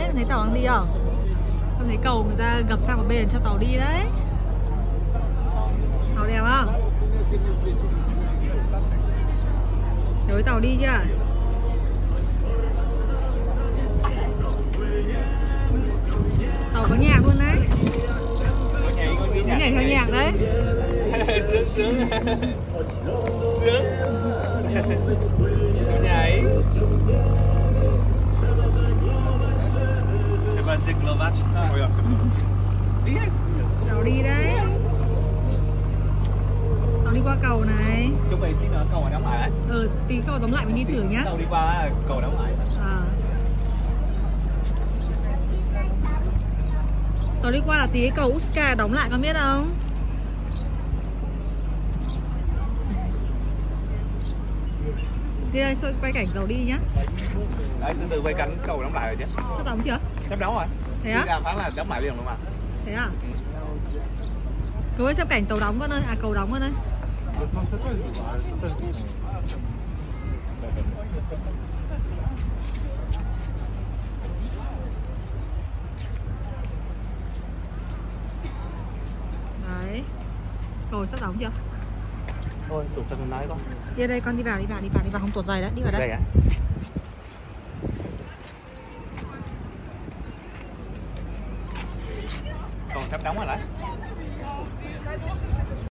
đấy, thấy tàu đang đi không? Con thấy cầu người ta gập sang một bên cho tàu đi đấy. Tàu đẹp không? Thấy tàu đi chưa? Tàu có nhạc luôn đấy. Có nhảy theo nhạc đấy. Sướng sướng. Sướng. Nhảy. Tàu đi đấy. Tàu đi qua cầu này. Chuẩn bị tí nữa cầu đóng lại đấy. Tí cầu đóng lại mình đi thử nhá. Tàu đi qua cầu đóng lại. Tàu đi qua là tí cầu Uska đóng lại, con biết không? Đi đây, quay cảnh tàu đi nhá. Đấy, từ từ quay cánh cầu đóng lại rồi chứ. Sắp đóng chưa? Sắp đóng rồi. Thế á? Đi ra phát là đóng lại liền luôn mà. Thế à? Cố ơi, xem cảnh tàu đóng con ơi, à cầu đóng con ơi. Đấy. Cầu sắp đóng chưa? Thôi, tụt cho mình nói con. Đi đây con, đi vào không tuột giày đấy, đi vào đây. Còn sắp đóng rồi đấy.